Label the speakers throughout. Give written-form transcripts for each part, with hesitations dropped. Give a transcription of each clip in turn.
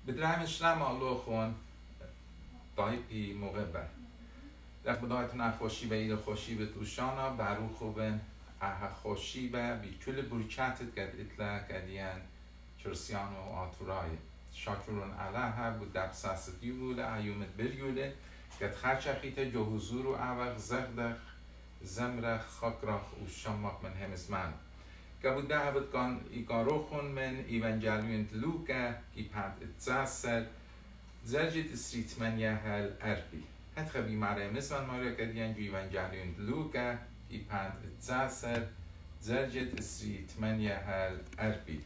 Speaker 1: بدرهمش نمالو خون دایپی موقع بر در بدایت نخوشی به ایل خوشی به توشانا برو خوبن اه خوشی به بی کل برکتت گد اطلاع گدیان چرسیان و آتورای شاکرون علیه بود دبساس دیوله ایومت بریوله گد خرچخیت جو حضور و اوق زغدخ زمرخ خاکراخ و شماق من همزمان گبود ده بود کان ایگاروخون من ایوانجالیون لوکا کی پند اتزاسد زرجت استریتمن یهل اربی هت خبی ماره مزمان ماریا کدیان جو ایوانجالیون لوکا کی پند اتزاسد زرجت استریتمن یهل اربی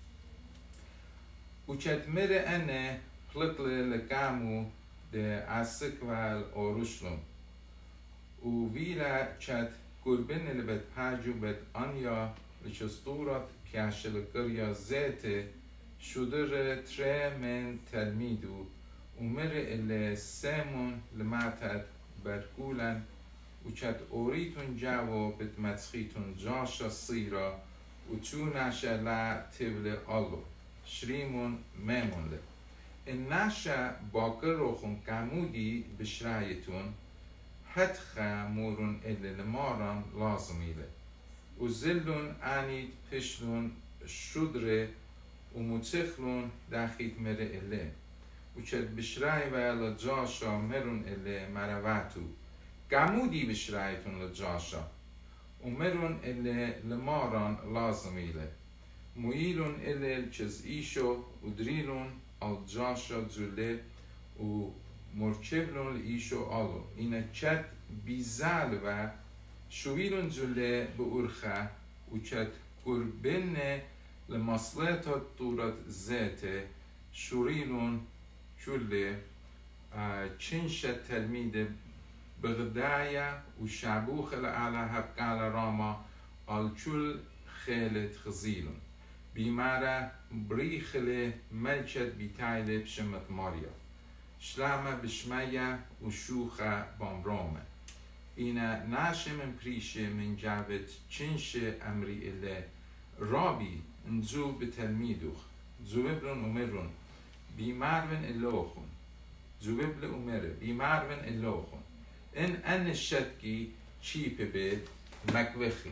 Speaker 1: وچت مره انه خلقل لکامو ده اسکوال اوروشلم و ویلا چت قربن لبت پاجو بت آنیا لچستورات پیاشل کریا زیت شدر تره من تلمیدو ومر اللي سامون لمعتد بركولن وچت اوریتون جاو بت مسخیتون جاشا صیرا وچوناشا لا تبل آلو شریمون میمون له این ناشا باکر روخون کمودی بشرایتون حتخا مورون اللي لماران لازمي له وزلون عنيد پشلون شدره ومتخلون داخيت مره اللي وچت بشراي ويا لجاشا مرون اللي مرواتو قمودي بشرايتون لجاشا ومرون اللي لماران لازمي له مويلون اللي الجزئيشو ودريلون الجاشا زله و مرکبلون ایشو آلو اینا چت بیزال و شویلون زله به ارخه و چت قربن لمصلحت دورت زیت شوریلون چله چنش تلمید بغدایا و شابوخ لعلا هبقال راما الچل خیلت خزیلون بیماره بریخل ملچت بیتایل بشمت ماریا شلامه بشمایه و شوخه بامرومه اینا ناشه من پریشه من جاوت چنشه امری اله رابی انزو بتلمیدوخ زوبلون امرون بیمارون الوخون زوبل امره بیمارون الوخون ان الشتکی چیپ بید مکوخی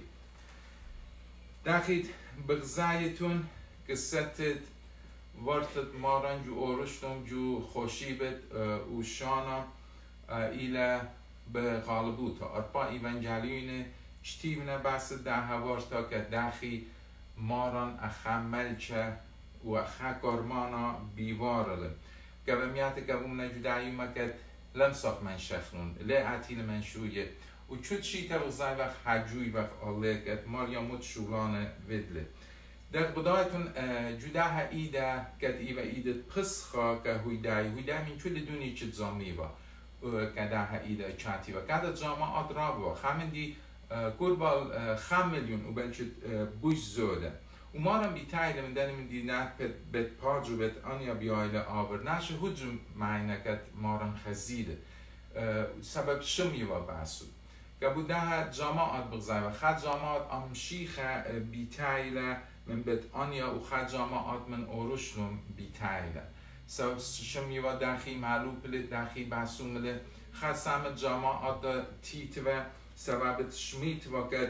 Speaker 1: داخید بغزایتون قصتت ورتت مارن جو اورشتم جو خوشیبت و شانا ایلا به غالبوتا ارپا ایوانجالیونه چتیونه بس ده ورتا که داخی مارن اخملچه و اخکارمانا بیوارله قبمیات قبوم نجدایی مکت لم ساق من شخنون لی عتیل من شویه و چود شیطه بغزای وقت حجوی وقت آله کت ماریا مت شولانه ودله در بدایتون جداها ایده کت ایوه ایده پسخا که هویدای من چود دونی چه زامی با کداها ایده چاتی و کد زاما آدراب و خمندی قربال 5 میلیون و بلچه بوش زوده و مارم بیتایده من دنیم دی نه بت پاجو بت آنیا بیایله آور نشه هجم معینه کت مارم خزیده سبب شمی و باسود که بوده جامعات بغزای و خد جامعات امشیخه بیتایله من بت آنیا و خد جامعات من اورشلم بیتایله سبب شمی و داخی معلوپله داخی باسومله خد سامت جامعات تیت و سبب شمیت و کد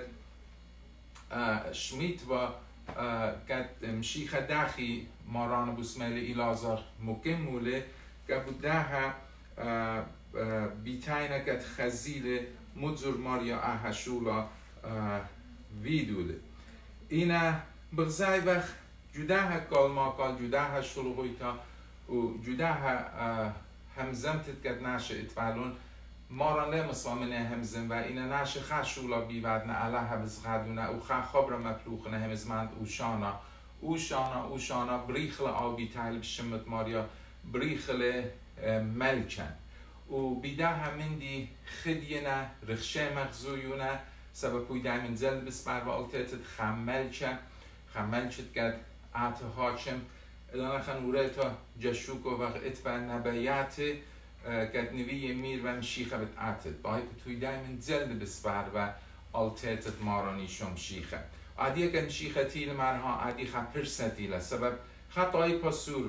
Speaker 1: شمیت و کد مشیخه داخی ماران بسمله ایلازار مکموله که بوده بیتاینه کد خزیله مدزور ماریا احشولا ویدوله اینا بغزای وقت جدا کال ما کال جدا شلوغیتا و جدا همزمتت کد ناشه اتفالون ماران لی مسامنه همزم و اینا ناشه خشولا بیودنه علیه بزغدونه و خبر مپلوخنه همزمند اوشانا بریخل آبی تحلیب شمت ماریا بریخل ملکن و بیده همین دی خدینا رخشه مغزویونه سبب پویده همین زل بسپر و التیتت خملچت گد آت هاچم ادانه خنوره تا جشوک و وقت اتفا نبیات گد نوی میر و مشیخه بت آتت باید پویده همین زل بسپر و التیتت مارانی شم شیخه عادیه که مشیخه تیل مرها عادی خب پرسه تیله سبب خطایی پاسور و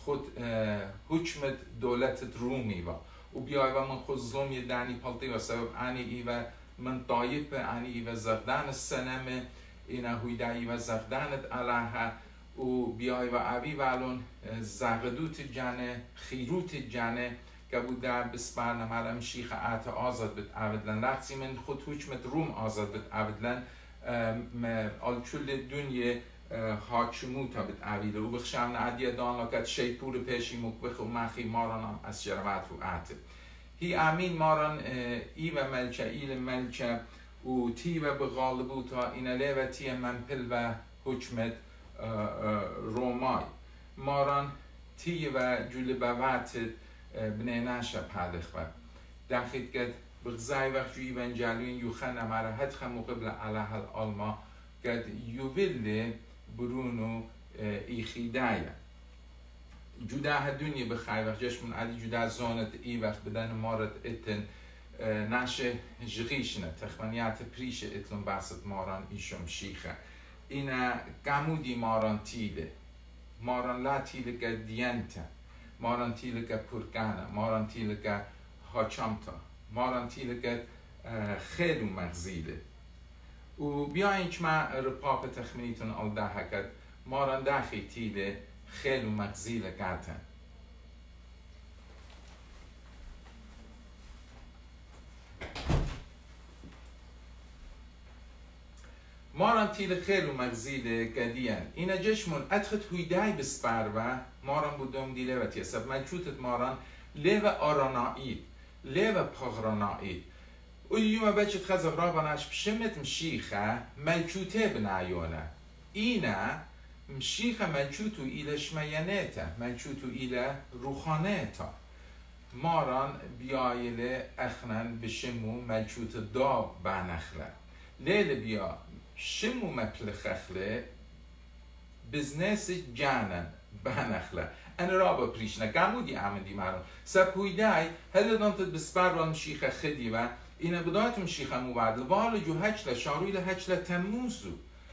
Speaker 1: خود حکمت دولتت رومی و بیای و من خود ظلم یه دانی پلتی و سبب انی و من طایب انی و زردان السنم اینا هویدایی و زردانت علیها و بیای و اوی والون زغدوت جانه خیروت جانه که بوده بسپار نمارم شیخ آت آزاد بد عبدلن رقصی من خود حکمت روم آزاد بد عبدلن آلچول دنیا حاکموتا بد عبیده و بخشم نعدیه دان لکت شیپور پیشی مکبخ و مخی مارانم از شروعت و آت هی امین ماران ای و ملچه ایل ملچه و تی و بغالبوتا اینا لیو تی من پل و حکمت رومای ماران تی و جول بوات بنی نشه پادخ و دخیل کد بغزای وقت جوی ونجالین یوخن اماره هدخ مقبل علیه الالما کد یوویل برونو ایخیدایه جدا هدونی بخوای وقت جشمون علی جدا زونت ای وقت بدن مارت اتن نشه جغیشنه تخمانیات پریش اتلون باست ماران ایشم شیخه اینا گمودی ماران تیله ماران لا تیله که دینته ماران تیله که پرگانه ماران تیله که هاچامتا ماران تیله که خیلی مغزیله و بیاین که ما رپاپ تخمینیتون آلده هکد ماران داخی تیله خیلی مغزیله گاتن ماران تیل خیلی مغزیله گدیان اینا جشمون ادخت هویدای بسپار و ماران بودم دیله و تیسب ملچوتت ماران لیو آرانایی لیو پغرانایی و یوم بچت خزق رابانش بشمت مشیخه ملچوته بنایونه اینا مشیخه ملچوتو ایله شمیانیته ملچوتو ایله روخانیته ماران بیایله اخنن بشمو ملچوت داب بانخله لیل بیا شمو مپلخخله بزنس جانن بانخله انا رابا پریشنه گمودی عمدی مرون سپویدای هل دانتت بسپر و مشیخه خدی و اینا بدایت مشیخه موبدل والا جو هچله شارویل هچله تموزو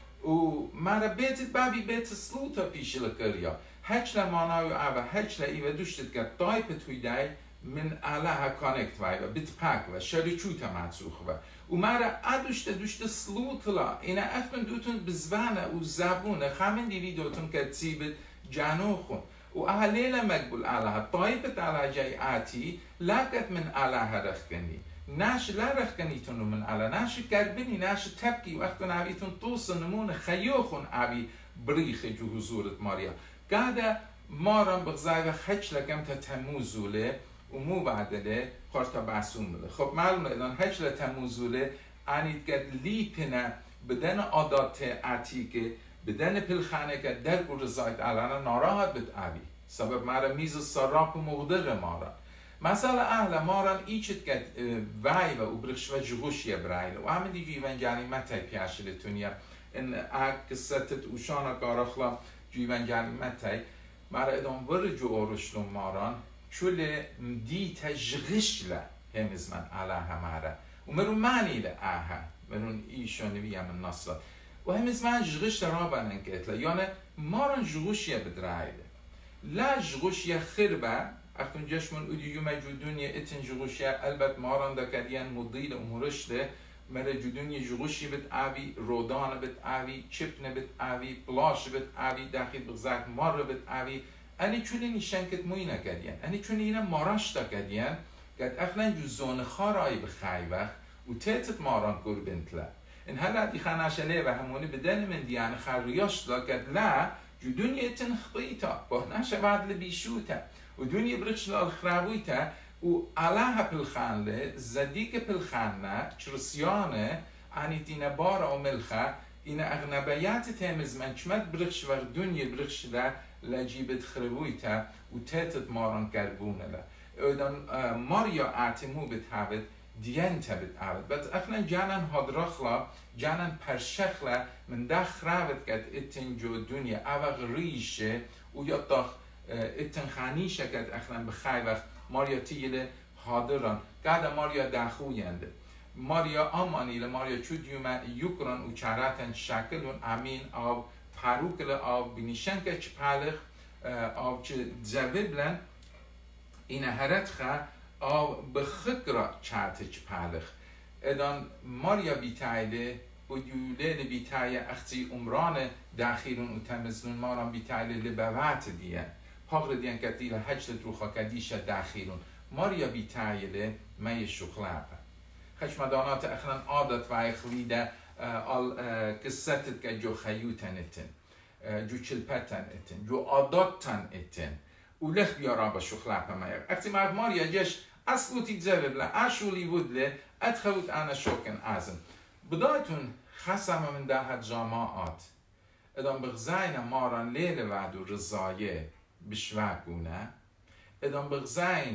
Speaker 1: و مرا بیتت بابی بیت سلوتا پیشل کریا هچله مانایو اوه هچله ایوه دوشتت که دایپت هویدای من علاها کانکت وای و بیت پاک و شریچوتا مدسوخ و مرا دوشت سلوتلا اینا افکن دوتون بزبانه و زبونه خامن دیوی دوتون که تیبت جانوخون و اهلیل مقبول علاها طایبت علاها جای آتی لکت من علاها رخکنی ناش لا رخکنیتونو من علاها ناش کربینی ناش تبکی وقت ناویتون توس نمون خیوخون آوی بریخ جو حضورت ماریا قاعده مارم بغزای و خچ لکم تا تموزوله و مو بعدله خورتا بعثوم بله خب معلومه الان هجل تموزوله انید که لیپنه بدن عادات عتیقه بدن پلخانه که در گل رضایت علانا ناراحت بد آبی سبب مارا میز سراپ مقدر مارا مثلا اهل ماران ایچت که وای و برخش و جغوشیه برایل و همه دیگه ایوانجانی متای پیاشلتونیه ان قصتت اوشانا کارخلا جیوانجانی متای مارا ادام ورجو اورشلوم ماران چوله دی تجغشله همز من علاها مارا و مرون معنی لآها مرون ایشون ویم النصر و همز من جغش رابا ننکتله یعنی ماران جغوشیه بدرایله لا جغوشیه خربه اختون جشمون اودیو مجودونیه اتن جغوشیه البت ماران دکدیان مضیل امورشته مره جودونیه جغوشی بد آوی رودان بد آوی چپنه بد آوی بلاش بد آوی داخل بغزاک مار بد آوی انی چونه نیشنکت موی نکدین انی چونه اینا ماراش دکدین قد اخلن جو زون خارای بخای وقت و تیتت ماران قربنتلا ان هلا دی خاناشله و همونی بدن من دیان خریاش دا قد لا جو دنیا اتن خبیتا بحناش بعد لبیشوتا و دنیا برخش لالخراویتا و علاها پلخانله زدیک پلخانه چرسیانه انی دینا بارا و ملخه اینا اغنبیات تیمز منچمت برخش و دنیا برخش لجیبت خرویتا و تیتت ماران کربونه لا اودان ماریا اعتمو بتعبد دینتا بتعبد بس اخنا جانن هادرخلا جانن پرشخلا من دا خرابت کد اتن جو دنیا اوغ ریشه و یا داخ اتن خانیشه کد اخنا بخای وقت ماریا تیله هادران قاعده ماریا داخوینده ماریا آمانیله ماریا چود یوکران و چاراتن شکل و امین او پاروکل او بینیشن که چپالخ او چه جوابلن این هرت خا او بخکرا چارتش پالخ ادان ماریا بیتایله وجودل بیتای اختی عمران داخلون و تمزنون ماران بیتایله لبوات دیان پاغر دیان کتیل حجت روخا کدیش داخلون ماریا بیتایله می شخلابه خشمدانات اخران عادت و اخلیده قصتت که جو خیوتن اتن جو چلپتن اتن جو عاداتن اتن ولخ بیارا با شخلابه میر اختی ماریا جش اصلوتی تزرب له اشولی بود له ادخلت انا شوکن ازن بدایتون خسم من ده جامعات ادام بغزاین ماران لیل وعد و رضایه بشوکونه ادام بغزاین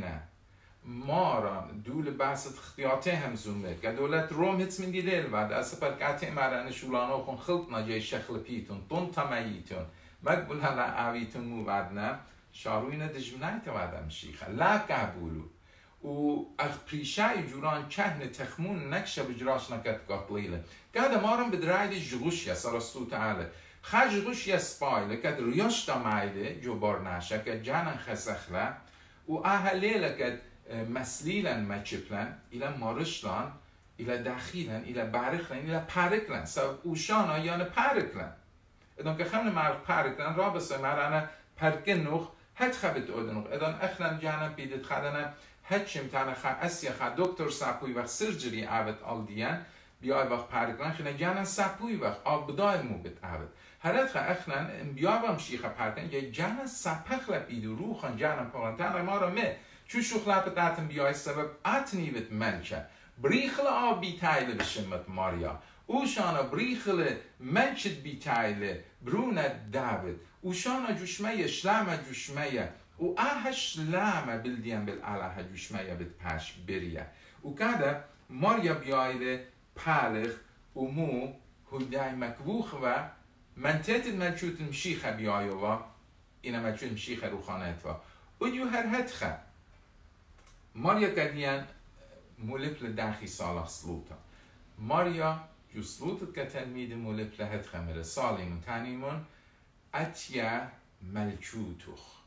Speaker 1: ماران دول بحثت اختیاته هم زومه که دولت روم هتس من دی لیل وعد از پرکاته ماران شولانو خون خلطنا جای شخل پیتون تون تماییتون مقبول هلا اویتون مو وعدنا شاروین دجمنایت وعدم شیخه لا قبولو و اخبريشاي جوران كهنة تخمون نكشة بجراش نكت قطليلة قاعدة مارن بدرايد جغوشيا سرستو تعالى خاج جغوشيا سبايلة كد رياشتا مايلة جو بارناشا كد جانا خسخلة و اهليلة كد مسليلا مچپلن الى مارشلان الى داخيلا الى بارخلن الى پاركلن سو اوشانا يعني پاركلن ادان که خمن معرف پاركلن رابسه مرانا پرکنوخ هت خبت اودنوخ ادان اخلن جانا بيدت خدنا هتشم تانا خا اسيا خا دكتور ساپوي وقت سرجري عبد الديان بياي وقت پاركلان خنا جانا ساپوي وقت آب بداي مو بت عبد هرت خا اخلن بيا بام شيخه پاركلان يا جانا ساپخلا بيدو روخان جانا پاركلان ما را مه چو شخلا بتاتن بياي سبب اتني بت منچه بريخل آب بيتايل بشمت ماريا اوشانا بريخل منچت بيتايل برونة داود اوشانا جوشمية شلامة جوشمية و اهش لامه بلديان بالعلاها جوشمية بتپاش بريه و كادا ماريا بيايله پالخ و مو هداي مكووخ و منطقة الملچوت مشيخة بيايوا اينا ملچوت مشيخة روخانتوا و جو هر هتخه ماريا كديان مولبل داخي صالح سلوطا ماريا جو سلوطت كتلميد مولبل هتخه مره صاليمون تانيمون اتيا ملچوتوخ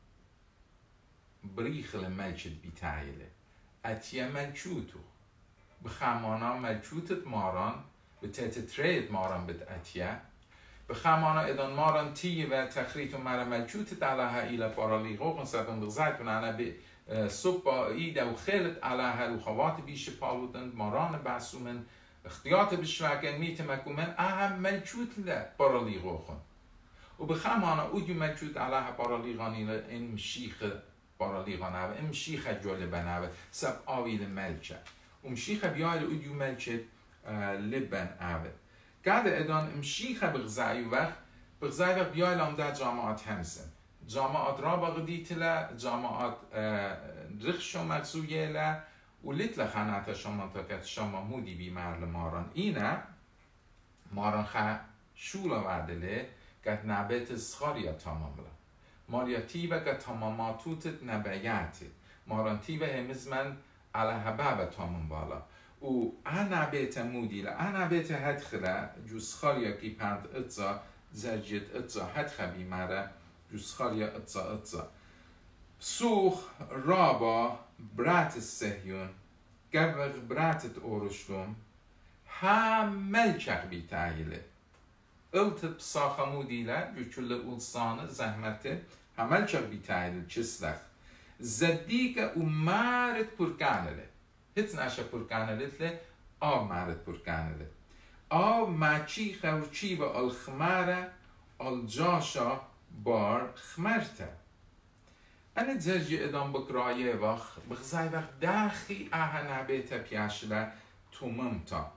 Speaker 1: بريخل ملچت بيتايله اتيا ملچوتو بخمانا ملچوتت ماران بتتريد ماران بت اتيا بخمانا ادان ماران تي و تخريتو مرا ملچوتت علىها الى بارالیغو قنصتون بغزايتون انا ب صبح ايدا و خيلت علىها روخوات بيش پالودن ماران بحثومن اختيات بشوكن ميتمكومن اهم ملچوت له بارالیغو خون و بخمانا اوديو ملچوت علىها بارالیغاني ان مشيخ بارالیغان هوا ام شیخ جالبه هوا سب آویل ملچه شیخ بیایل اودیو ملچه لبن هوا قاعد ادان ام شیخ بغزایی وقت بیایل هم در جامعات همسن جامعات را بغدیتله جامعات رخشو مقصویله و لیتل خانات شما تاکت شما مودی بی مرل ماران اینه ماران خواه شولا وردله که نبت سخاریا تمامله ماریا تیبه که تماماتوتت نبیاتی ماران تیبه همزمن على حبابه تامون بالا و انا بیت مودیله انا بیت هدخله جوز خالیا کی پند اتزا زرجت اتزا هدخه بیماره جوز خالیا اتزا سوخ رابا برات سهیون گبغ براتت اورشتوم هم ملچق بیتایله التت بصاخه موديله جوچل اولسانه زحمته همل چق بیتایل چسلخ زدیک و مارد پرکانله هیچ نشه پرکانله له آب مارد پرکانله آب ماچی خورچی و الخماره الجاشا بار خمرته انا زرجي ادام بكرايه وخ بغزاي وخ داخي اها نبيته بياشله توممتا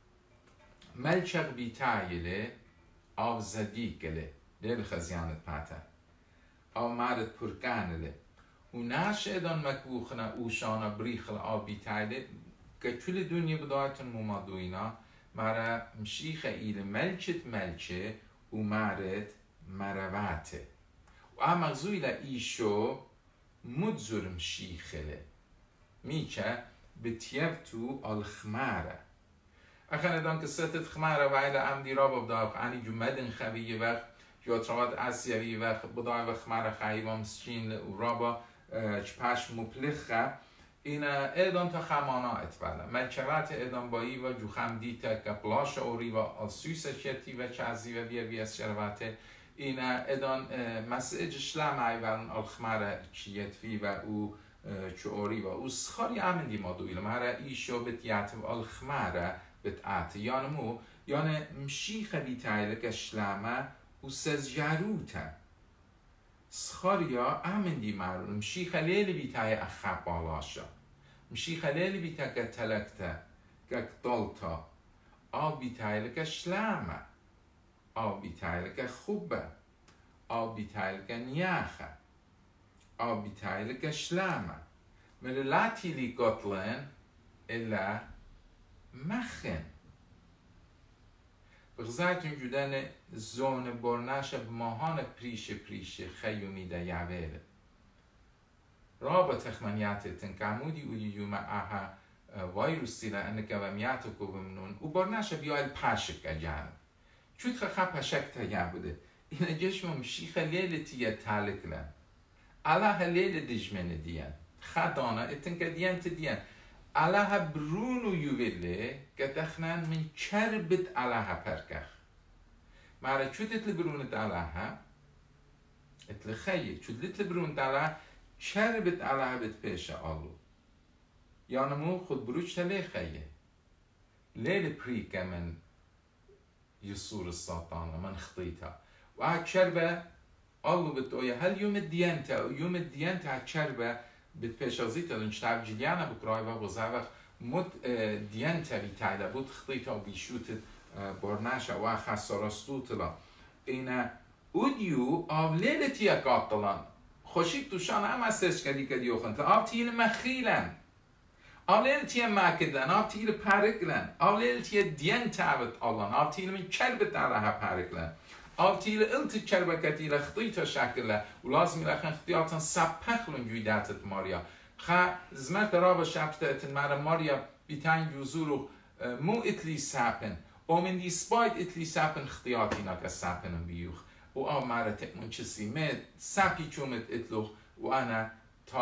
Speaker 1: ملچق بیتایله آو زدیکله لیل خزیانت پاته آو مارد پرکانله و ناش ادان مکبوخنا اوشانا بریخل آو بیتایله که کل دنیا بدایتون ممادوینا مارا مشیخ ایل ملچه و مارد مرواته و امغزوی ایشو مدزور مشیخله میچه بتیبتو الخماره اخن ادان که ستت خماره و ایل امدی را ببداق انی جو مدن خویه وقت جوتروات آسیایی و بدای و خمر خیوام سچین و رابا چپاش مپلخه این ادان تا خمانا اتفالا ملچوات ادان بایی و جو خمدیتا کپلاش اوری و آسوس شتی و چازی و بیا شرواته این ادان مسیج شلام ایوان الخمر چیت فی و او چوری و او سخاری آمدی مادویل مهره ایشو بتیات و الخمر بتعت یانمو یعنی مشیخ بیتایل که شلامه و سز جاروتا سخاریا آمدی مارون مشیخ لیل بیتای اخاب بالاشا مشیخ لیل بیتا که تلکتا که دلتا آب بیتایل که شلامه آب بیتایل که خوبه آب بیتایل که نیاخه آب بیتایل که شلامه ملی لا تیلی قتلن الا مخن بغزایتون جودن زون برناش بماهان پریش خیومی دا یعویل رابا تخمنیات تنکامودی او یوم آها ویروسی لأنك ومیاتو بمنون و برناش بیایل پاشک اجانب چود خخا پاشک تا بوده این جشم مشیخ لیل تیه تالک لن الله لیل دجمن دیان خدانا اتنکا دیان تدیان الله برونو یویله که دخنان من چربت الله پرکخ ماره چود اتل برونت الله اتل خیه چود اتل برونت الله چربت الله بت پیش آلو یانمو خود بروش تلی خیه لیل پریکه من یسور السلطانه من خطیتا و ها چربه آلو بت اویا هل یوم الدینتا چربه بتباشازيت الانشتاب جليانا بكرايفا بزاوخ مد ديانتا بيتايدا بود خطيتا وبيشوت برناشا واخا سرستوتلا اینا اودیو آوليلتي قاتلان خوشيك توشان اما سرش کدی کدی اوخنت آب تیل مخیلن آوليلتي ماکدن آب تیل پارکلن آوليلتي ديانتا بت آلان آب تیل من چربت علىها پارکلن آب تیل الت چربکتی لخطیتا شکله و لازمی لخن خطیاتن سپخلون جویداتت ماریا خا زمرت رابا شبت اتن مارا ماریا بیتان جوزورو مو اتلی سپن او من دی سپاید اتلی سپن خطیاتینا که سپنم بیوخ و آب مارا تکمون چسی مید سپی چومت اتلوخ و انا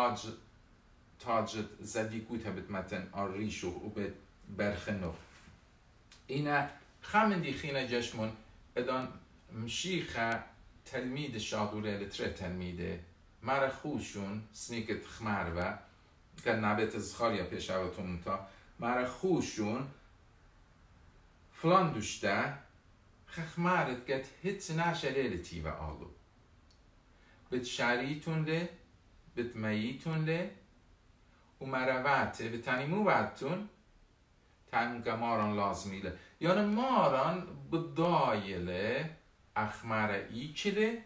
Speaker 1: تاجت زدیگوتا بتمتن آریشو و بت برخنو اینا خامن دی خینا جشمون ادان مشيخة تلميذ شادورة لتر تلميذه مر خوشون سنيكت خماربا كان نبات زخاريا بيشاوتون تا مر خوشون فلان دوشته خمارت قد هت ناشليلتي و آلو بت شاريتون له بت ميتون له و مروات بتاني مواتون تانو كماران لازمي له يعني ماران بدايله اخمر ایچله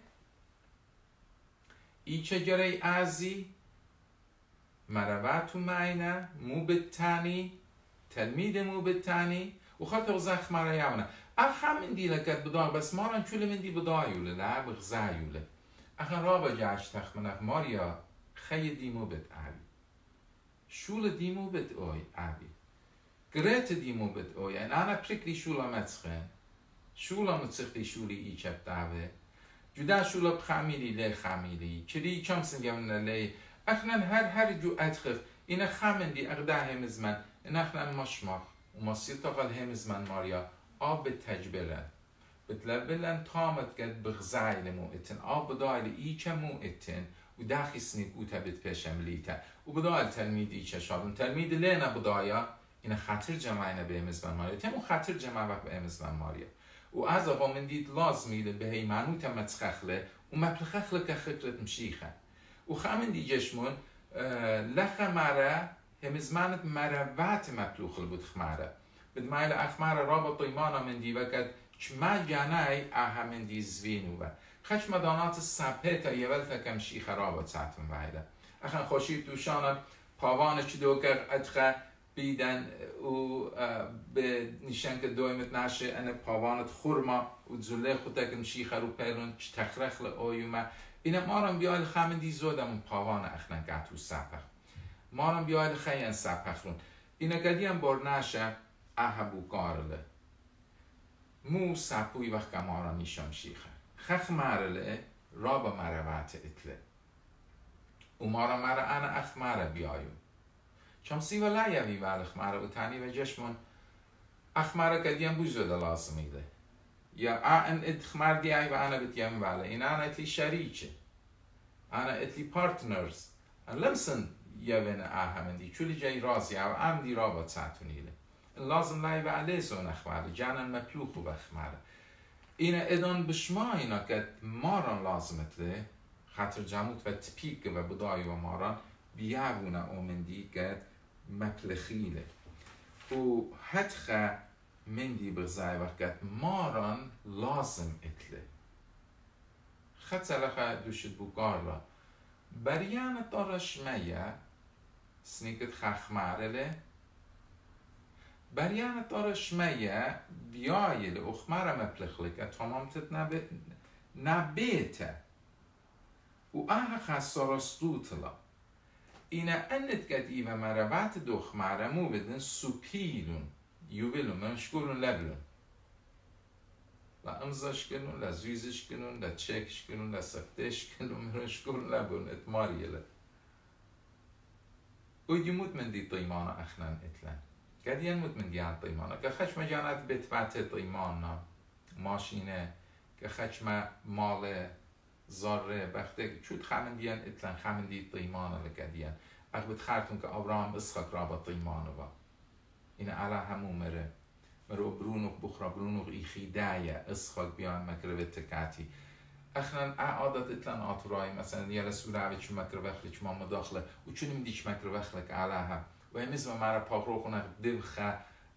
Speaker 1: ایچه گره ازی مرواتو معینه مو بتانی تلمید مو بتانی و خاطر زخمره یامنه همین دیله کد بدای بس مارن چوله من دی بدایوله لا بغزایوله اخن رابا جاش تخمنخ ماریا خی دیمو بت عبی شول دیمو بت اوی عبی گرت دیمو بت اوی انا پرکلی شولا متسخن شولا متسختی شولی ایچب داوه جدا شولا بخمیلی لی خمیلی چلی چمسن گمن لی اخنان هر جو ادخف اینا خمندی اقدا همزمن این اخنان مشمخ و مصیرتا قل همزمن ماریا آب تجبلن بتلبلن تامت قد بغزایل مو اتن آب بدایل ایچه مو اتن و داخی سنید اوتا بت پیشم لیتا و بدایل تلمید ایچه شادن تلمید لینا بدایا اینا خاطر جمعینا به همزمن ماریا تیمو خاطر جمع وقت به همزمن ماریا و از آقا من دید لازمی به هی منوت متخخله و مپلخخله که خکرت مشیخه و خامن دی جشمون لخه مره همزمانت مروات مپلوخل بود خماره بد مایل اخماره رابط ایمانا من دی وکد چما جانای آها من دی زوینو و خش مدانات سپیتا یولتا کم شیخه رابط ساتون وایده اخن خوشیب دوشانت پاوانه چی دوکر ادخه بیدن و به نشان که دویمت نشه ان پاوانت خورما و زله خودت که مشیخه رو پیرون چه تخرخل آیومه اینا مارم بیاید خامندی زودم پاوان اخنن گاتو سپخ مارم بیاید خیلی سپخلون اینا کدیم بر نشه اهبو کارله مو سپوی وقت مارم نیشم شیخه خخ مرله رابا مروات اتله و مارا مرا انا اخ مرا بیایو چم سیوا لایوی والخ مرا و تانی و جشمون اخ مرا کدیم بوزوده لازمیده یا ان ادخمار دیای و انا بتیم واله این انا اتلی شریچه انا اتلی پارتنرز لمسن یوین اهمندی چولی جای رازی او امدی رابط ساتونیله لازم لای و علی زون اخماره جانن مپلوخو بخماره این ادان بشما اینا که ماران لازمت له خاطر جاموت و تپیک و بدای و ماران بیاونه اومندی که مپلخیله و حتخه مندی بغزای وقت ماران لازم اتله خد سلخه دوشت بوگارلا بریان دارش میا سنیکت خخماره بریان دارش میا بیایل اخماره مپلخله که تمامتت نبیته و آها خسارستوتلا اینا انت قدی و مروات دخماره مو بدن سوپیلون یوبلون منشکولون لبلون لا امزاش کنون لا زویزش کنون لا چکش کنون لا سفتش کنون منشکولون لبلون اتماریله و یموت من دی طیمانا اخنان اتلن قدیان موت من دیان طیمانا که خشم جانت بتفت طیمانا ماشینه که خشم مال زاره وقتی چود خمن دیان اتلن خمن دی طیمانا لقدیان اخبت خارتون که ابراهام اسحاق را با طیمانا با این علا همو مرو برونوخ بخرا برونوخ ایخی دایا اسحاق بیان مکرو تکاتی اخنا عادت اتلن آتورای مثلا یه رسول عوی چون مکرو بخلی چون ما مداخله و چون میدیش مکرو بخلک علا هم و همیزم مرا پاک خونه دبخه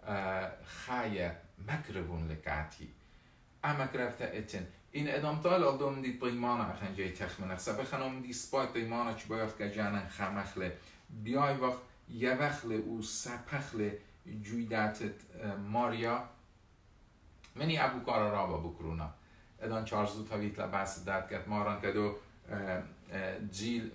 Speaker 1: خایه مکروون لکاتی اما کرفته اتن این ادام تال آدم دی طیمانا اخن جای تخمنه سبب خنم دی سپای طیمانا چی باید که جانن خمخله بیای وقت یه وخله و سپخله جویداتت ماریا منی ابو کارا را با بکرونا ادان چارزو تاویت لباس داد کرد ماران کدو جیل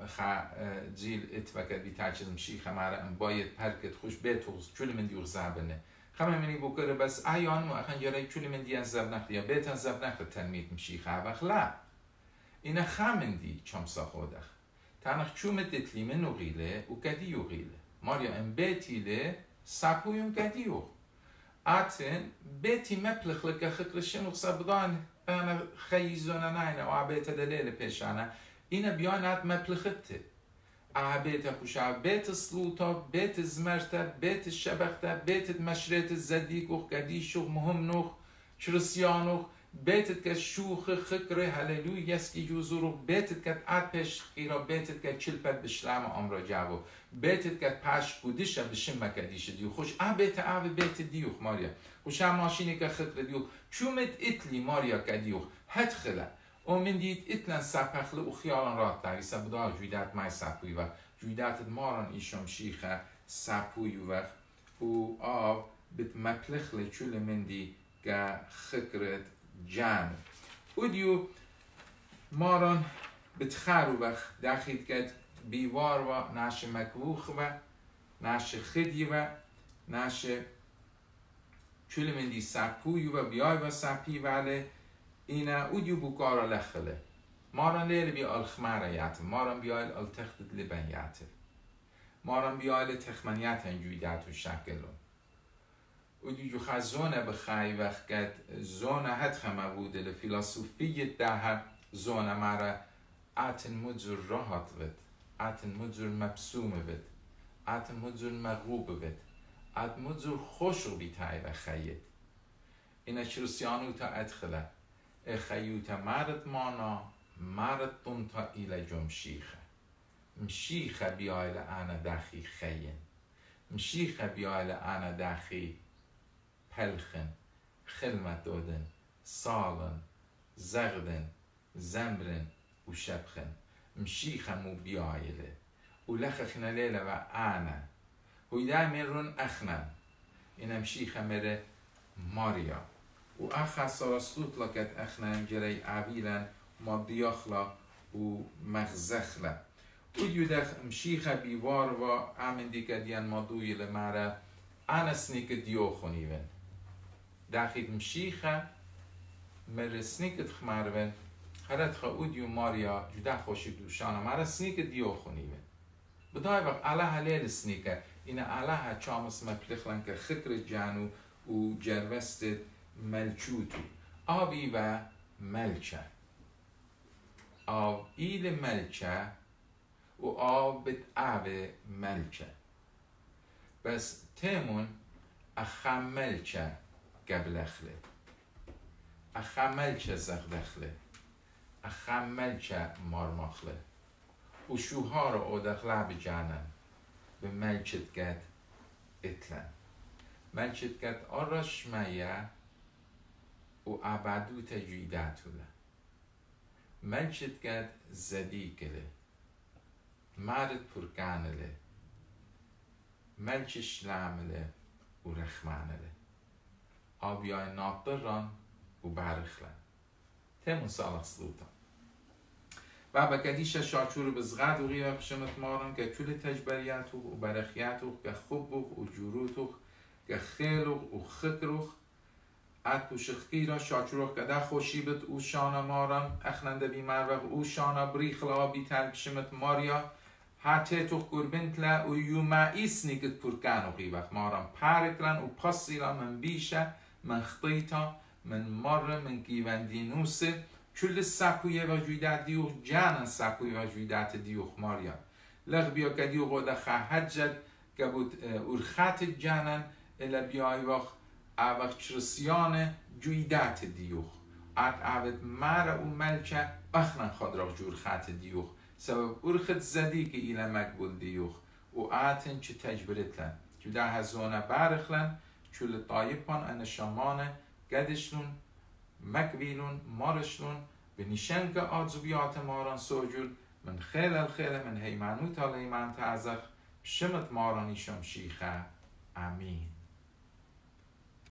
Speaker 1: اتفاقات بیتاچم شیخ مرا ام باید پرکت خوش بتوز چولی من دیور زبنه خمه منی بکره بس ایان مو اخن جرای چولی من دیان زب نخل یا بیتن زب نخل تنمید مشیخ وقت لا اینا خمن دی چم ساخودخ تانخ چومت دتلیمه نغیله و کدیو غیله ماریا ام بیتیله ساپویم کدیو آتن بیتی مپلخ لکه خکرشن و صبدان انا خیزونا ناینه و عبیت دلیل پیشانه اینا بیانات مپلخته عبیت خوشا بیت سلوطا بیت زمرتا بیت شبختا بیت مشرت زدیکوخ قدیشوخ مهم نوخ چرسیانوخ بیتت که شوخ خکر هللوی یسکی جوزورو بیتت که آتش خیرا بیتت که چلپت بشلام امرا جاو بیتت که پاش بودیش بشم مکدیش دیو خوش بیت دیوخ ماریا خوش ماشینی که خکر دیو چومت اتلی ماریا کدیوخ هد خلا و من دید اتلن سپخله و خیالان رات داری سبدا جویدات مای سپوی و جویدات ماران ایشم شیخه سپوی و آب بت مپلخله چول من دی که خکرت جان و دیو ماران بتخارو وقت داخل کد بیوار و ناش مکوخ و ناش خدی و ناش چول من دی سپوی و بیای و سپی ولی اینا اودیو بکارا لخله ماران لیل بی الخماره یاتم ماران بیایل التخت لبن یاتم ماران بیایل تخمنیات هنجوی داتو شکلون اودیو خزونه بخای وقت کد زونه هد خمبوده لفلسفی ده زونه ماره آتن مجر راحت ود آتن مجر مبسوم ود آتن مجر مغوب ود آتن مجر خوش رو بیتای و خیید اینا چرسیانو تا ادخله خیوتا مرد مانا مرد تنتا ایل جمشیخه مشیخه بیایل انا داخی خیین مشیخه بیایل انا داخی پلخن خلمت دودن سالن زغدن زمبرن و شبخن مشیخه مو بیایله و لخخنا لیله و انا هویده میرون اخنن این مشیخه میره ماریا و آخر سرستوت لکت اخنان جری عبیلن ما دیاخلا و مغزخلا و یودخ مشیخه بیوار و آمن دیگه دیان ما دوی لماره آنسنی که دیو خونیون داخل مشیخه مرسنیکت خمرون هرت خودیو ماریا جدا خوشی دوشانا مرا سنیک دیو خونیوه بدای وقت علا هلیل سنیکه این علا چامس مپلخلن که خکر جانو و جروست ملچوتو آبی و ملچه آب ایل ملچه و آب آب ملچه بس تیمون اخم ملچه قبل اخله اخم ملچه زغدخله اخم ملچه مارماخله و شوها رو اودخله بجانن به ملچت گد اتلن ملچت گد آرش مایه و عبدو تجویداتوله ملچت گد زدیکله مارد پرکانله ملچش لامله و رخمانله آبیای ناطران و بارخلن تمون سالخ سلوطان و بکدیش شاچور بزغاد و غیاب شمت مارن که چول تجبریاتو و برخیاتو که خوبوخ و جوروتوخ که خیلوخ و خکروخ ات و شخکی را شاچوروخ که ده خوشیبت او شانا مارن اخننده بی مروخ او شانا بریخلا بی تلب شمت ماریا حتی تو قربنت لا و یوما ایسنیکت پرکانو غیبخ مارن پارکلن و پاسیلا من بیشه من خطیتا من مر من گیوندینوسه چول ساکوی وجودات دیوخ جانن ساکوی وجودات دیوخ ماریا لغ بیا که دیوخ و خواهد که بود ارخات جانن الا بیای وقت چرسیان جویدات دیوخ عبد مارا و ملچه اخنان خود را جور خات دیوخ سبب ارخت زدی که ایلا مقبول دیوخ و آتن چه تجبرتلن جدا هزونه بارخلن چول طایبان انشامانه گدشلون مکبیلون مارشلون به نیشنگ آدزویات ماران سوجود من خیل الخیل من هیمانوت الایمان تعزخ شمت مارانی شمشیخه امین